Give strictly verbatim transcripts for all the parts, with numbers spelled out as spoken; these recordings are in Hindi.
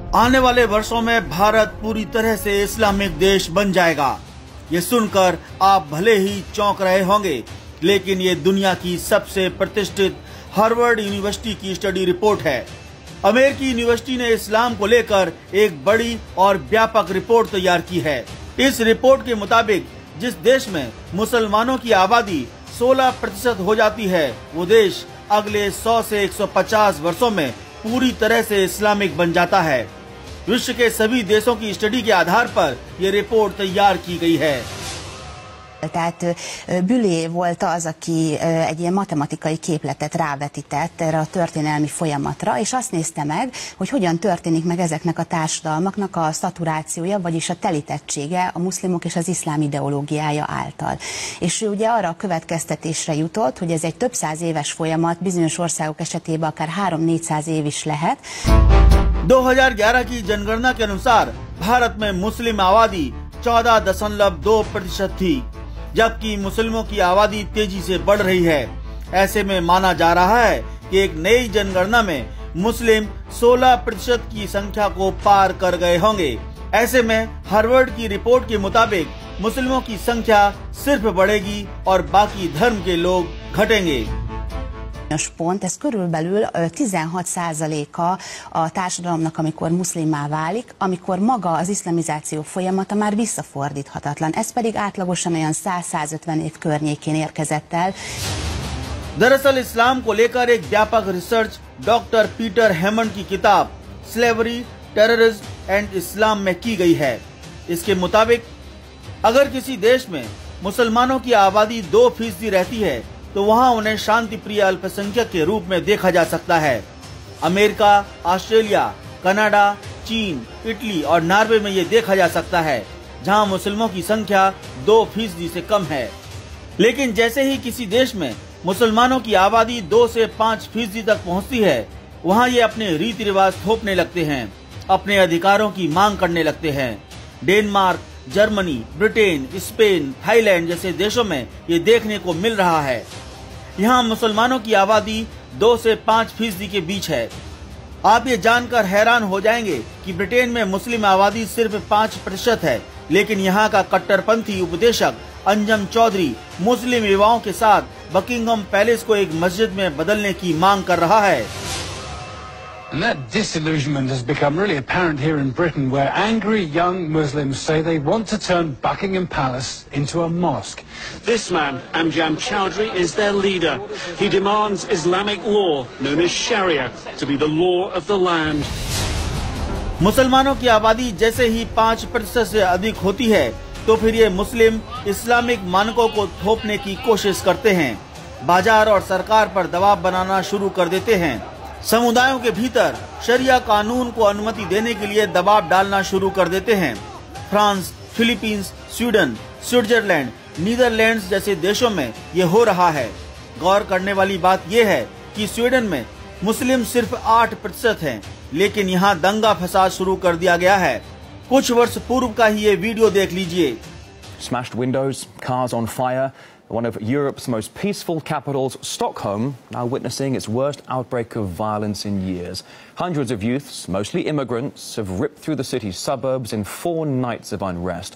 आने वाले वर्षों में भारत पूरी तरह से इस्लामिक देश बन जाएगा। ये सुनकर आप भले ही चौंक रहे होंगे, लेकिन ये दुनिया की सबसे प्रतिष्ठित हार्वर्ड यूनिवर्सिटी की स्टडी रिपोर्ट है। अमेरिकी यूनिवर्सिटी ने इस्लाम को लेकर एक बड़ी और व्यापक रिपोर्ट तैयार की है। इस रिपोर्ट के मुताबिक जिस देश में मुसलमानों की आबादी सोलह प्रतिशत हो जाती है, वो देश अगले सौ से एक सौ पचास वर्षों में पूरी तरह से इस्लामिक बन जाता है। विश्व के सभी देशों की स्टडी के आधार पर ये रिपोर्ट तैयार की गई है। Tehát Bülé volt az, aki egy ilyen matematikai képletet rávetített erre a történelmi folyamatra, és azt nézte meg, hogy hogyan történik meg ezeknek a társadalmaknak a szaturációja, vagyis a telítettsége a muszlimok és az iszlám ideológiája által. És ő ugye arra a következtetésre jutott, hogy ez egy több száz éves folyamat, bizonyos országok esetében akár három-négyszáz év is lehet. दो हज़ार ग्यारह की जनगणना के अनुसार भारत में मुस्लिम आबादी चौदह दशमलव दो प्रतिशत थी, जबकि मुस्लिमों की आबादी तेजी से बढ़ रही है। ऐसे में माना जा रहा है कि एक नई जनगणना में मुस्लिम सोलह प्रतिशत की संख्या को पार कर गए होंगे। ऐसे में हार्वर्ड की रिपोर्ट के मुताबिक मुस्लिमों की संख्या सिर्फ बढ़ेगी और बाकी धर्म के लोग घटेंगे। Pont, ez körülbelül tizenhat százaléka a társadalomnak, amikor muszlimmá válik, amikor maga az iszlamizáció folyamata már visszafordíthatatlan. Ez pedig átlagosan olyan száz-száz ötven év környékén érkezett el. दरअसल इस्लाम को लेकर एक व्यापक रिसर्च डॉक्टर पीटर हेमंड की किताब स्लेवरी, टेररिज्म एंड इस्लाम में की गई है। इसके मुताबिक अगर किसी देश में मुसलमानों की आबादी दो फीसदी रहती है तो वहाँ उन्हें शांति प्रिय अल्पसंख्यक के रूप में देखा जा सकता है। अमेरिका, ऑस्ट्रेलिया, कनाडा, चीन, इटली और नॉर्वे में ये देखा जा सकता है, जहाँ मुसलमानों की संख्या दो फीसदी से कम है। लेकिन जैसे ही किसी देश में मुसलमानों की आबादी दो से पाँच फीसदी तक पहुँचती है, वहाँ ये अपने रीति रिवाज थोपने लगते हैं, अपने अधिकारों की मांग करने लगते हैं। Denmark, Germany, Britain, Spain, Thailand जैसे देशों में ये देखने को मिल रहा है। यहाँ मुसलमानों की आबादी दो से पाँच फीसदी के बीच है। आप ये जानकर हैरान हो जाएंगे कि ब्रिटेन में मुस्लिम आबादी सिर्फ पाँच प्रतिशत है, लेकिन यहाँ का कट्टरपंथी उपदेशक अंजम चौधरी मुस्लिम युवाओं के साथ बकिंघम पैलेस को एक मस्जिद में बदलने की मांग कर रहा है। And that disillusionment has become really apparent here in Britain, where angry young Muslims say they want to turn Buckingham Palace into a mosque. This man, Amjad Chowdhury, is their leader. He demands Islamic law, known as Sharia, to be the law of the land. मुसलमानों की आबादी जैसे ही पाँच प्रतिशत से अधिक होती है, तो फिर ये मुस्लिम इस्लामिक मानकों को थोपने की कोशिश करते हैं, बाजार और सरकार पर दबाव बनाना शुरू कर देते हैं, समुदायों के भीतर शरिया कानून को अनुमति देने के लिए दबाव डालना शुरू कर देते हैं। France, Philippines, Sweden, Switzerland, Netherlands जैसे देशों में ये हो रहा है। गौर करने वाली बात यह है कि स्वीडन में मुस्लिम सिर्फ आठ प्रतिशत हैं, लेकिन यहाँ दंगा फसाद शुरू कर दिया गया है। कुछ वर्ष पूर्व का ही ये वीडियो देख लीजिए। Smashed windows, cars on fire. One of Europe's most peaceful capitals, Stockholm, now witnessing its worst outbreak of violence in years. Hundreds of youths, mostly immigrants, have ripped through the city's suburbs in four nights of unrest.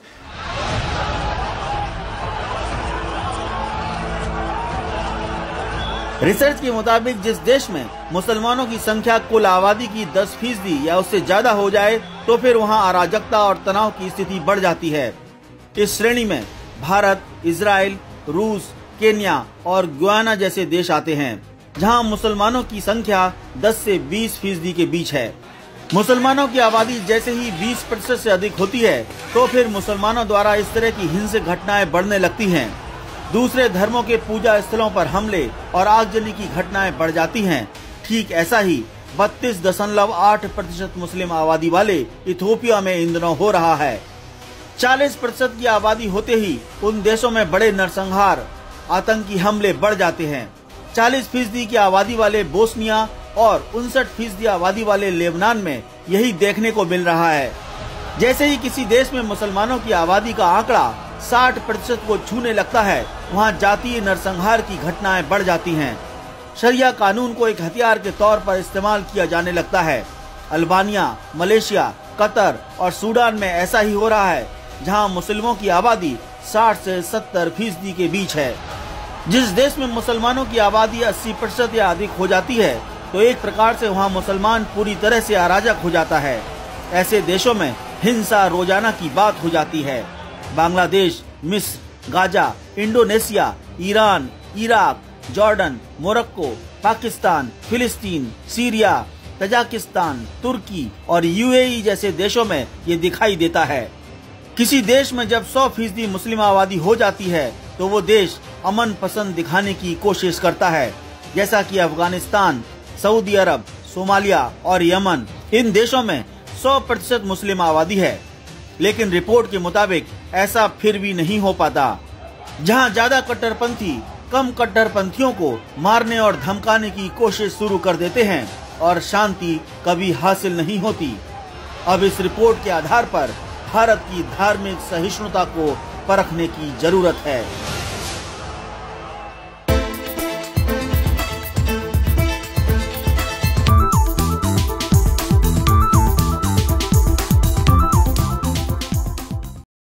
Research के मुताबिक जिस देश में मुसलमानों की संख्या कुल आबादी की दस फीसदी या उससे ज्यादा हो जाए, तो फिर वहां अराजकता और तनाव की स्थिति बढ़ जाती है। इस श्रेणी में भारत, इजराइल, रूस, केन्या और गुयाना जैसे देश आते हैं, जहां मुसलमानों की संख्या दस से बीस फीसदी के बीच है। मुसलमानों की आबादी जैसे ही बीस प्रतिशत से अधिक होती है, तो फिर मुसलमानों द्वारा इस तरह की हिंसक घटनाएं बढ़ने लगती हैं। दूसरे धर्मों के पूजा स्थलों पर हमले और आगजनी की घटनाएं बढ़ जाती हैं। ठीक ऐसा ही बत्तीस दशमलव आठ प्रतिशत मुस्लिम आबादी वाले इथियोपिया में इन दिनों हो रहा है। चालीस प्रतिशत की आबादी होते ही उन देशों में बड़े नरसंहार, आतंकी हमले बढ़ जाते हैं। चालीस फीसदी की आबादी वाले बोस्निया और उनसठ फीसदी आबादी वाले लेबनान में यही देखने को मिल रहा है। जैसे ही किसी देश में मुसलमानों की आबादी का आंकड़ा साठ प्रतिशत को छूने लगता है, वहाँ जातीय नरसंहार की घटनाएं बढ़ जाती हैं। शरिया कानून को एक हथियार के तौर पर इस्तेमाल किया जाने लगता है। अल्बानिया, मलेशिया, कतर और सूडान में ऐसा ही हो रहा है, जहां मुस्लिमों की आबादी साठ से सत्तर फीसदी के बीच है। जिस देश में मुसलमानों की आबादी अस्सी प्रतिशत या अधिक हो जाती है, तो एक प्रकार से वहां मुसलमान पूरी तरह से अराजक हो जाता है। ऐसे देशों में हिंसा रोजाना की बात हो जाती है। बांग्लादेश, मिस्र, Gaza, Indonesia, Iran, Iraq, Jordan, Morocco, Pakistan, फिलिस्तीन, सीरिया, तजाकिस्तान, तुर्की और यूएई जैसे देशों में ये दिखाई देता है। किसी देश में जब सौ फीसदी मुस्लिम आबादी हो जाती है, तो वो देश अमन पसंद दिखाने की कोशिश करता है, जैसा कि अफगानिस्तान, सऊदी अरब, सोमालिया और यमन। इन देशों में सौ प्रतिशत मुस्लिम आबादी है, लेकिन रिपोर्ट के मुताबिक ऐसा फिर भी नहीं हो पाता। जहां ज्यादा कट्टरपंथी कम कट्टरपंथियों को मारने और धमकाने की कोशिश शुरू कर देते हैं और शांति कभी हासिल नहीं होती। अब इस रिपोर्ट के आधार पर भारत की धार्मिक सहिष्णुता को परखने की जरूरत है।